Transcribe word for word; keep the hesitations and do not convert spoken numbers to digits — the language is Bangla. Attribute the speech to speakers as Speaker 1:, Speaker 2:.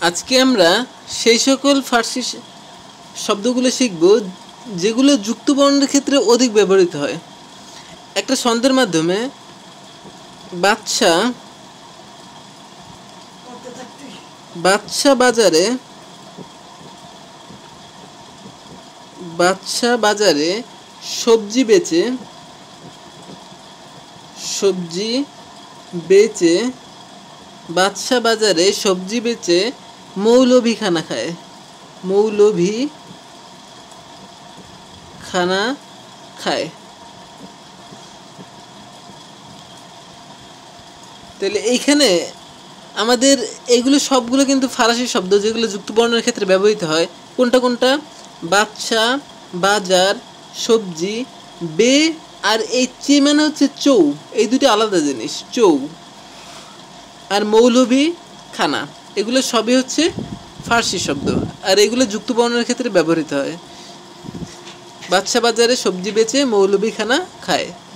Speaker 1: আজকে আমরা সেই সকল ফার্সি শব্দগুলো শিখব যেগুলো যুক্ত বর্ণের ক্ষেত্রে অধিক ব্যবহৃত হয়। একটা ছন্দের মাধ্যমে বাদশা বাদশা বাজারে বাদশা বাজারে সবজি বেচে সবজি বেচে বাদশা বাজারে সবজি বেচে মৌলভী খানা খায় মৌলভী খানা খায় তাহলে এইখানে আমাদের এগুলো সবগুলো কিন্তু ফারসি শব্দ যেগুলো যুক্ত বর্ণের ক্ষেত্রে ব্যবহৃত হয়। কোনটা কোনটা? বাদশা, বাজার, সবজি, বে আর এই চে মানে হচ্ছে চৌ, এই দুটি আলাদা জিনিস। চৌ আর মৌলভী খানা এগুলো সবই হচ্ছে ফারসি শব্দ, আর এগুলো যুক্ত বর্ণের ক্ষেত্রে ব্যবহৃত হয়। বাদশা বাজারে সবজি বেচে মৌলভী খানা খায়।